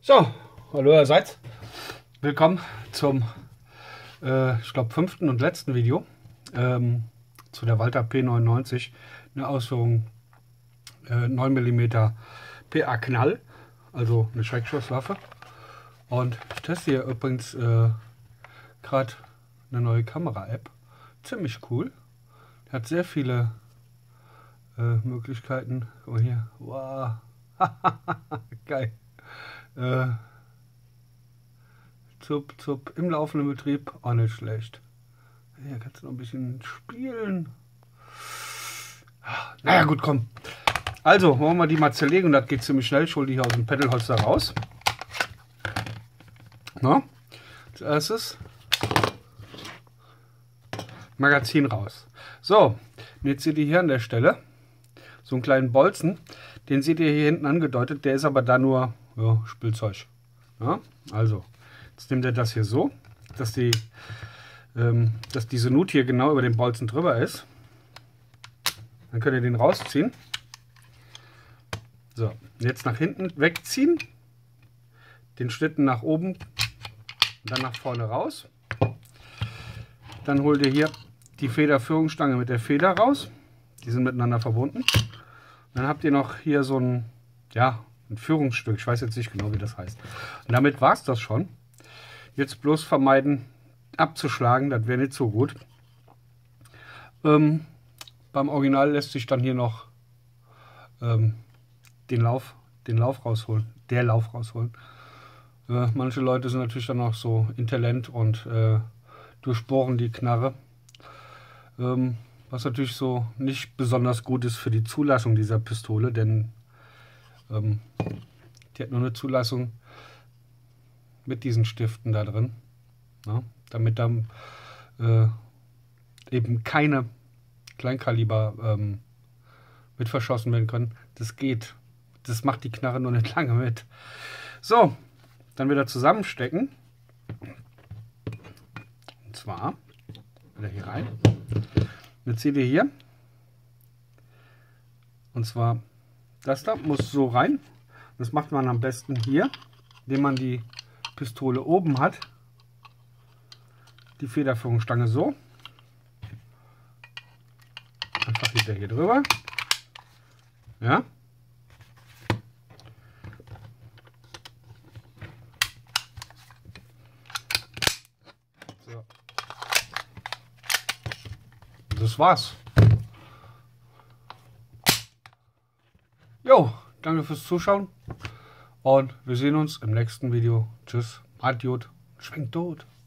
So, hallo allerseits. Willkommen zum, ich glaube, 5. und letzten Video zu der Walther P99, eine Ausführung 9 mm PA Knall, also eine Schreckschusswaffe. Und ich teste hier übrigens gerade eine neue Kamera-App, ziemlich cool. Hat sehr viele Möglichkeiten. Guck mal hier, wow, geil. Zup im laufenden Betrieb auch nicht schlecht. Hier kannst du noch ein bisschen spielen. Naja, gut, komm. Also, wollen wir die mal zerlegen und das geht ziemlich schnell. Ich hole die hier aus dem Pedalholster raus. Na, als erstes Magazin raus. So, und jetzt seht ihr hier an der Stelle so einen kleinen Bolzen. Den seht ihr hier hinten angedeutet. Der ist aber da nur Spielzeug. Ja, also, jetzt nimmt er das hier so, dass diese Nut hier genau über dem Bolzen drüber ist. Dann könnt ihr den rausziehen. So, jetzt nach hinten wegziehen. Den Schlitten nach oben und dann nach vorne raus. Dann holt ihr hier die Federführungsstange mit der Feder raus. Die sind miteinander verbunden. Dann habt ihr noch hier so ein, ein Führungsstück. Ich weiß jetzt nicht genau, wie das heißt. Und damit war es das schon. Jetzt bloß vermeiden, abzuschlagen. Das wäre nicht so gut. Beim Original lässt sich dann hier noch den Lauf rausholen. Der Lauf rausholen. Manche Leute sind natürlich dann auch so intelligent und durchbohren die Knarre. Was natürlich so nicht besonders gut ist für die Zulassung dieser Pistole, denn die hat nur eine Zulassung mit diesen Stiften da drin, damit dann eben keine Kleinkaliber mit verschossen werden können. Das geht. Das macht die Knarre nur nicht lange mit. So, dann wieder zusammenstecken. Und zwar wieder hier rein. Jetzt seht ihr hier. Und zwar das da muss so rein. Das macht man am besten hier, indem man die Pistole oben hat. Die Federführungsstange so. Einfach wieder hier drüber. Ja. So. Das war's. Jo, danke fürs Zuschauen und wir sehen uns im nächsten Video. Tschüss, Adiot, schwenkt tot.